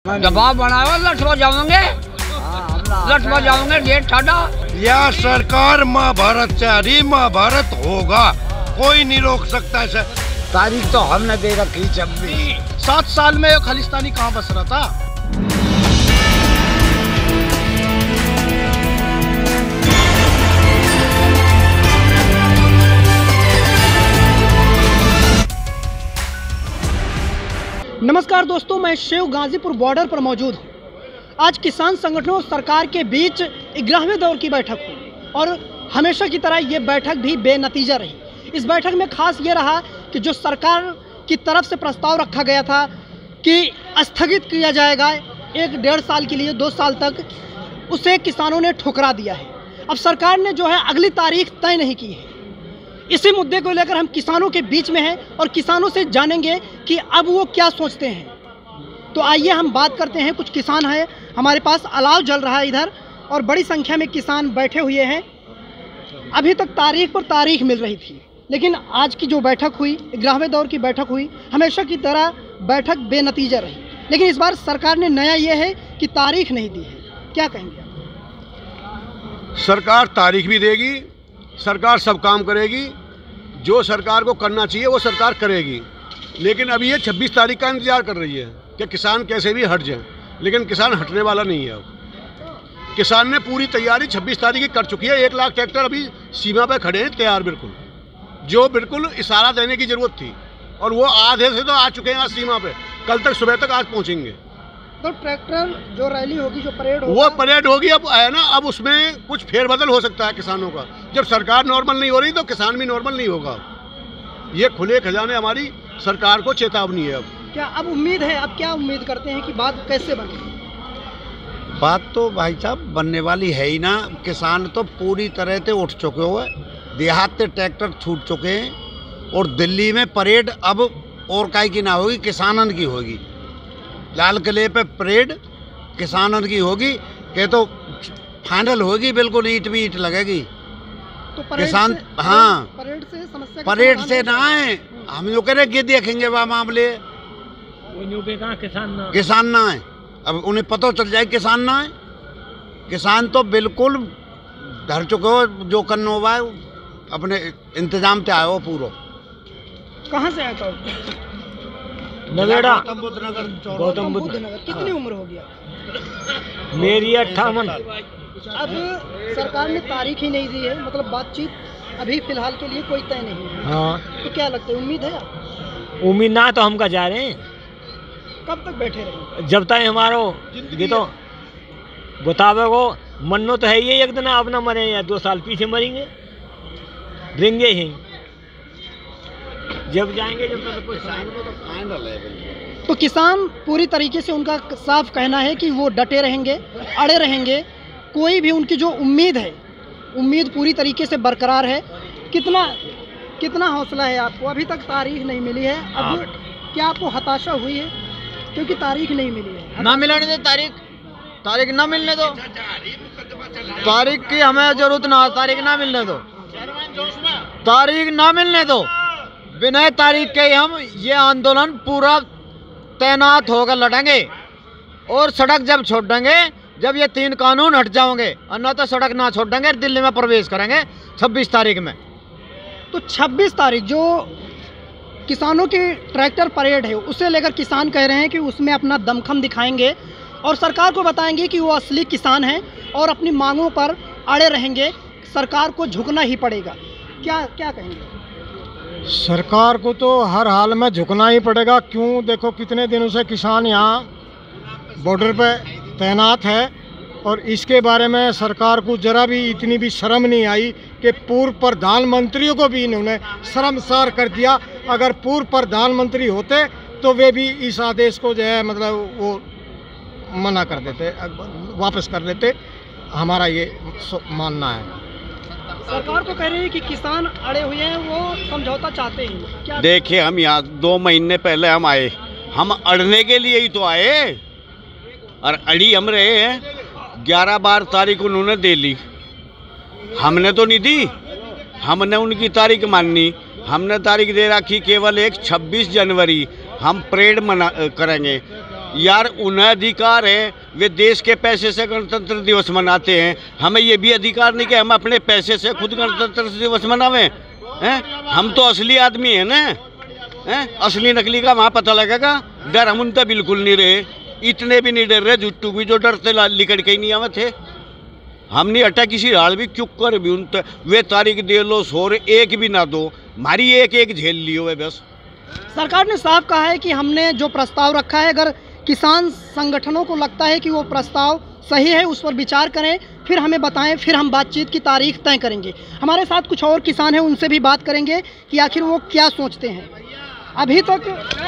दबाव बनाओ, लठवा जाओगे, लठवा जाओगे, गेट ठाडा। यह सरकार महाभारत से हरी महाभारत होगा, कोई नहीं रोक सकता है। तारीख तो हमने दे रखी 26। 7 साल में एक खालिस्तानी कहाँ बस रहा था। नमस्कार दोस्तों, मैं शिव गाजीपुर बॉर्डर पर मौजूद हूँ। आज किसान संगठनों और सरकार के बीच 11वें दौर की बैठक हुई और हमेशा की तरह ये बैठक भी बेनतीजा रही। इस बैठक में खास ये रहा कि जो सरकार की तरफ से प्रस्ताव रखा गया था कि स्थगित किया जाएगा 1-1.5 साल के लिए 2 साल तक, उसे किसानों ने ठुकरा दिया है। अब सरकार ने जो है अगली तारीख तय नहीं की है। इसी मुद्दे को लेकर हम किसानों के बीच में हैं और किसानों से जानेंगे कि अब वो क्या सोचते हैं। तो आइए हम बात करते हैं। कुछ किसान हैं हमारे पास, अलाव जल रहा है इधर और बड़ी संख्या में किसान बैठे हुए हैं। अभी तक तारीख पर तारीख मिल रही थी, लेकिन आज की जो बैठक हुई, 11वें दौर की बैठक हुई, हमेशा की तरह बैठक बेनतीजा रही। लेकिन इस बार सरकार ने नया ये है कि तारीख नहीं दी है। क्या कहेंगे? सरकार तारीख भी देगी, सरकार सब काम करेगी, जो सरकार को करना चाहिए वो सरकार करेगी। लेकिन अभी ये 26 तारीख का इंतजार कर रही है कि किसान कैसे भी हट जाए, लेकिन किसान हटने वाला नहीं है। अब किसान ने पूरी तैयारी 26 तारीख की कर चुकी है। 1 लाख ट्रैक्टर अभी सीमा पे खड़े हैं तैयार, बिल्कुल जो बिल्कुल इशारा देने की ज़रूरत थी, और वो आधे से तो आ चुके हैं आज सीमा पे। कल तक सुबह तक आज पहुँचेंगे। तो ट्रैक्टर जो रैली होगी, जो परेड होगी, वो परेड होगी। अब है ना, अब उसमें कुछ फेरबदल हो सकता है किसानों का। जब सरकार नॉर्मल नहीं हो रही तो किसान भी नॉर्मल नहीं होगा। ये खुले खजाने हमारी सरकार को चेतावनी है। अब क्या अब उम्मीद है, अब क्या उम्मीद करते हैं कि बात कैसे बने? बात तो भाई साहब बनने वाली है ही ना। किसान तो पूरी तरह से उठ चुके हुए, देहात से ट्रैक्टर छूट चुके हैं और दिल्ली में परेड अब और काई की ना होगी, किसानन की होगी। लाल किले पे परेड किसानन की होगी के तो फाइनल होगी, बिल्कुल ईंट भी ईंट लगेगी। तो परेड किसान से, हाँ, परेड से समस्या, परेड से ना आए, हम जो कह रहे देखेंगे वह मामले, किसान ना आए। अब उन्हें पता चल जाए किसान ना आए। किसान तो बिल्कुल धर चुके हो, जो करना हुआ है अपने इंतजाम से आए हो पूरा। कहाँ से आया था? नवेड़ा, गौतम बुद्ध नगर। कितनी उम्र हो गया? मेरी 58। अब सरकार ने तारीख ही नहीं दी है, मतलब बातचीत अभी फिलहाल के लिए कोई तय नहीं है। हाँ, तो क्या लगता है, उम्मीद है? उम्मीद ना तो हम का जा रहे हैं। कब तक बैठे रहेंगे? जब तक हमारो ये तो बतावे को मनो तो है ये, एक दिन अब ना मरे या 2 साल पीछे मरेंगे, रहेंगे ही। जब जाएंगे जब तक कुछ फाइनल है। तो किसान पूरी तरीके से, उनका साफ कहना है कि वो डटे रहेंगे, अड़े रहेंगे। कोई भी उनकी जो उम्मीद है, उम्मीद पूरी तरीके से बरकरार है। कितना हौसला है आपको? अभी तक तारीख नहीं मिली है। अब क्या आपको हताशा हुई है क्योंकि तारीख नहीं मिली है? ना मिलने दो तारीख ना मिलने दो। तारीख की हमें जरूरत ना, तारीख ना मिलने दो, तारीख ना मिलने दो। बिना तारीख के हम ये आंदोलन पूरा तैनात होकर लड़ेंगे और सड़क जब छोड़ देंगे, जब ये 3 कानून हट जाओगे, और ना तो सड़क ना छोड़ देंगे, दिल्ली में प्रवेश करेंगे 26 तारीख में। तो 26 तारीख जो किसानों की ट्रैक्टर परेड है, उसे लेकर किसान कह रहे हैं कि उसमें अपना दमखम दिखाएंगे और सरकार को बताएंगे कि वो असली किसान हैं और अपनी मांगों पर अड़े रहेंगे। सरकार को झुकना ही पड़ेगा। क्या कहेंगे? सरकार को तो हर हाल में झुकना ही पड़ेगा। क्यों? देखो कितने दिनों से किसान यहाँ बॉर्डर पे तैनात है और इसके बारे में सरकार को जरा भी इतनी भी शर्म नहीं आई कि पूर्व प्रधानमंत्रियों को भी इन्होंने शर्मसार कर दिया। अगर पूर्व प्रधानमंत्री होते तो वे भी इस आदेश को जो है मतलब वो मना कर देते, वापस कर लेते। हमारा ये मानना है। सरकार तो कह रही है कि किसान अड़े हुए हैं, वो समझौता चाहते हैं। क्या? देखिए, हम यहाँ 2 महीने पहले हम आए, हम अड़ने के लिए ही तो आए और अड़ी हम रहे हैं। 11-12 तारीख उन्होंने दे ली, हमने तो नहीं दी, हमने उनकी तारीख माननी। हमने तारीख दे रखी केवल एक 26 जनवरी हम परेड करेंगे। यार उन्हें अधिकार है, वे देश के पैसे से गणतंत्र दिवस मनाते हैं, हमें ये भी अधिकार नहीं कि हम अपने पैसे से खुद गणतंत्र दिवस मनावें हैं? हम तो असली आदमी है ना हैं? असली नकली का वहाँ पता लगेगा। डर हम उनसे बिल्कुल नहीं रहे, इतने भी नहीं डर रहे, जुट्टू भी जो डरते लिकड़ के ही नहीं आवे थे। हम नहीं हटा किसी हाल भी चुप कर भी उन वे तारीख दे लो सोर एक भी ना दो, हमारी एक झेल लियो है बस। सरकार ने साफ कहा है कि हमने जो प्रस्ताव रखा है, अगर किसान संगठनों को लगता है कि वो प्रस्ताव सही है उस पर विचार करें, फिर हमें बताएं, फिर हम बातचीत की तारीख तय करेंगे। हमारे साथ कुछ और किसान हैं, उनसे भी बात करेंगे कि आखिर वो क्या सोचते हैं। अभी तक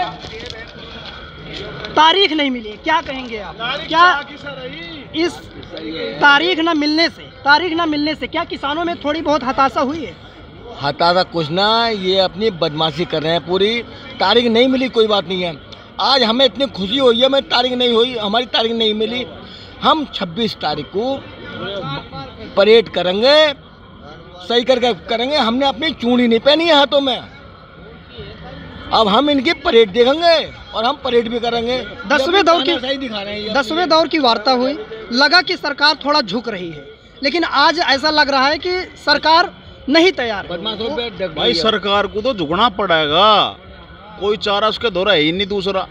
तारीख नहीं मिली, क्या कहेंगे आप? क्या इस तारीख न मिलने से क्या किसानों में थोड़ी बहुत हताशा हुई है? हताशा कुछ ना, ये अपनी बदमाशी कर रहे हैं पूरी। तारीख नहीं मिली कोई बात नहीं है, आज हमें इतनी खुशी हुई है, हमारी तारीख नहीं मिली। हम 26 तारीख को परेड करेंगे, सही करके करेंगे। हमने अपनी चूड़ी नहीं पहनी है हाथों में, अब हम इनकी परेड देखेंगे और हम परेड भी करेंगे। 10वें दौर की सही दिखा रहे हैं। 10वें दौर की वार्ता हुई, लगा कि सरकार थोड़ा झुक रही है, लेकिन आज ऐसा लग रहा है कि सरकार नहीं तैयार है। भाई सरकार को तो झुकना पड़ेगा, कोई चारा उसके दौरा है ही नहीं दूसरा।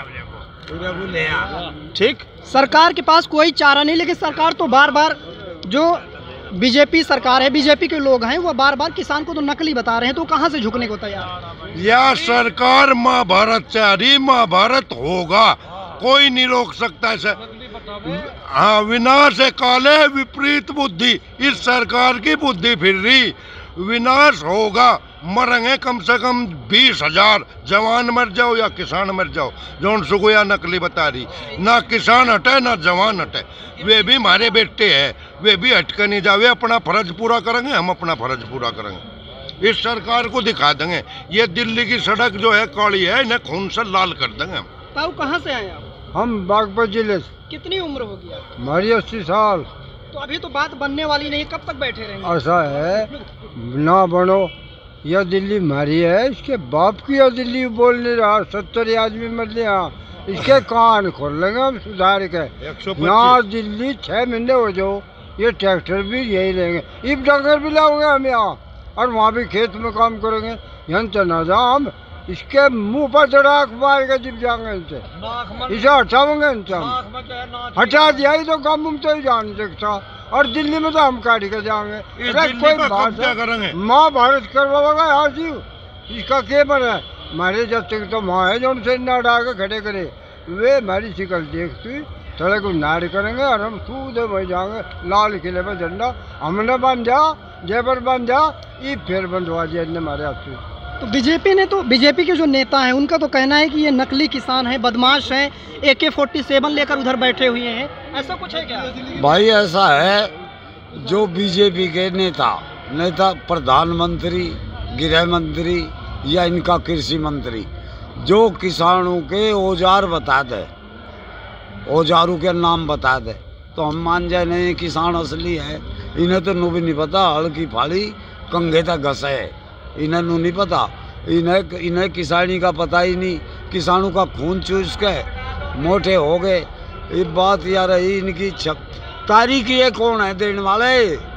ठीक, सरकार के पास कोई चारा नहीं, लेकिन सरकार तो बार बार, जो बीजेपी सरकार है, बीजेपी के लोग हैं, वो बार बार किसान को तो नकली बता रहे हैं, तो कहाँ से झुकने को तैयार? यह सरकार महाभारत चाह रही, महाभारत होगा, कोई नहीं रोक सकता इसे। हाँ, विनाश काले विपरीत बुद्धि, इस सरकार की बुद्धि फिर रही, विनाश होगा, मरेंगे कम से कम 20,000 जवान मर जाओ या किसान मर जाओ। जौन सुगुया नकली बता रही, ना किसान हटे ना जवान हटे, वे भी हमारे बेटे हैं, वे भी हटके नहीं जावे, अपना फर्ज पूरा करेंगे, हम अपना फर्ज पूरा करेंगे। इस सरकार को दिखा देंगे, ये दिल्ली की सड़क जो है काली है, इन्हें खून से लाल कर देंगे हम। ताऊ कहाँ से आए आप? हम बागपत जिले से। कितनी उम्र होगी आप? हमारी 80 साल। तो अभी तो बात बनने वाली नहीं, कब तक बैठे रहेंगे? ऐसा है ना बनो, यह दिल्ली हमारी है, इसके बाप की यह दिल्ली बोल नहीं रहा। 70 आदमी मर लिया, इसके कान खोल लेंगे हम सुधार के। यहाँ दिल्ली 6 महीने हो जाओ, ये ट्रैक्टर भी यही लेंगे, इब डंगर भी लाओगे हम यहाँ, और वहाँ भी खेत में काम करेंगे। यहाँ चना जा हम इसके मुंह पर चढ़ाक मार के जिप जाएंगे, इसे हटाओगे इनसे हम। हटा दिया ही तो काम हम तो ही जान सकता, और दिल्ली में तो हम काट के जाएंगे। कोई बात करेंगे, महाभारत करवाएगा यहाँ जीव, इसका क्या बना है? हमारे जब तक तो माँ है जो उनसे ना डाल के खड़े करे, वे हमारी शिकल देखती थोड़े को नाड़ करेंगे, और हम सीधे वही जाएंगे। लाल किले में झंडा हमने बांध जा, जेबर बांध जा, ये फिर बंधवा दिया हमारे हाथ से। तो बीजेपी के जो नेता हैं, उनका तो कहना है कि ये नकली किसान हैं, बदमाश हैं, AK-47 लेकर उधर बैठे हुए हैं, ऐसा कुछ है क्या? भाई ऐसा है, जो बीजेपी के नेता प्रधानमंत्री, गृह मंत्री या इनका कृषि मंत्री, जो किसानों के औजार बता दे, औजारों के नाम बता दे, तो हम मान जाए नहीं किसान असली है। इन्हें तो नू भी नहीं पता, हल की फाड़ी कंघे तक घसे है, इन्हें नू नहीं पता, इन्हें किसानी का पता ही नहीं। किसानों का खून चूस के मोटे हो गए। ये बात यार रही इनकी। तारीख ये कौन है देने वाले?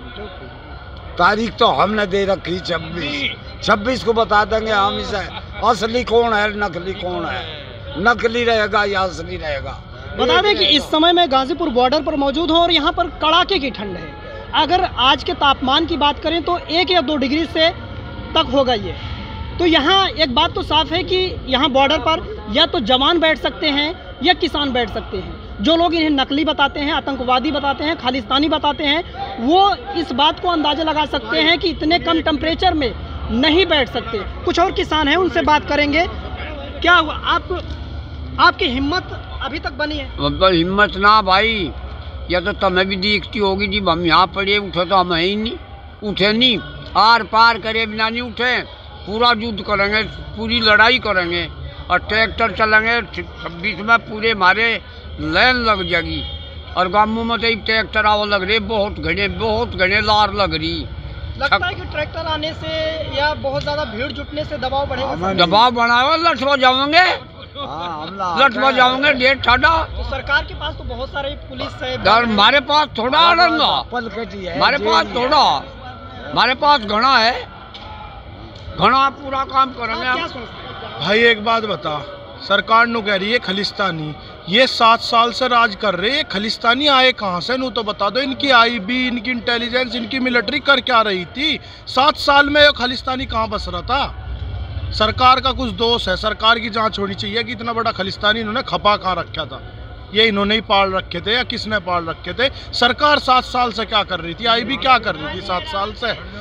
तारीख तो हमने दे रखी 26 को बता देंगे हम इसे, असली कौन है नकली कौन है, नकली रहेगा या असली रहेगा। बता दें कि इस समय मैं गाजीपुर बॉर्डर पर मौजूद हूँ और यहाँ पर कड़ाके की ठंड है। अगर आज के तापमान की बात करें तो 1 या 2 डिग्री से तक होगा ये। तो यहाँ एक बात तो साफ है कि यहाँ बॉर्डर पर या तो जवान बैठ सकते हैं या किसान बैठ सकते हैं। जो लोग इन्हें नकली बताते हैं, आतंकवादी बताते हैं, खालिस्तानी बताते हैं, वो इस बात को अंदाज़ा लगा सकते हैं कि इतने कम टेम्परेचर में नहीं बैठ सकते। कुछ और किसान हैं, उनसे बात करेंगे। क्या हुआ आपकी हिम्मत अभी तक बनी है? हिम्मत ना भाई, या तो तुम्हें भी दिखती होगी जी, हम यहाँ पड़े उठे तो हम है ही नहीं, उठे नहीं, आर पार करे बिना नहीं उठे। पूरा युद्ध करेंगे, पूरी लड़ाई करेंगे और ट्रैक्टर चलेंगे 26 में पूरे हमारे लाइन लग जाएगी। और गाँवों में तो ट्रैक्टर आवा लग रहे, बहुत घने लार लग रही। लगता है कि ट्रैक्टर आने से या बहुत ज़्यादा भीड़ जुटने से दबाव बढ़ेगा? दबाव बढ़ाओ, लठ हो जाओगे, लट बजाओगे डेढ़ ठाडा। तो सरकार के पास तो बहुत सारे पुलिस है, यार हमारे पास थोड़ा आड़ंगा, हमारे पास थोड़ा, हमारे पास घना है, घना पूरा काम करेंगे हम। भाई एक बात बता, सरकार नु कह रही है खलिस्तानी, ये 7 साल से राज कर रहे हैं, खलिस्तानी आए कहाँ से? नु तो बता दो। इनकी आईबी, इनकी इंटेलिजेंस, इनकी मिलिट्री कर क्या रही थी 7 साल में? खलिस्तानी कहाँ बस रहा था? सरकार का कुछ दोष है, सरकार की जांच होनी चाहिए कि इतना बड़ा खलिस्तानी इन्होंने खपा कहाँ रखा था। ये इन्होंने ही पाल रखे थे या किसने पाल रखे थे? सरकार 7 साल से क्या कर रही थी? आईबी क्या कर रही थी 7 साल से?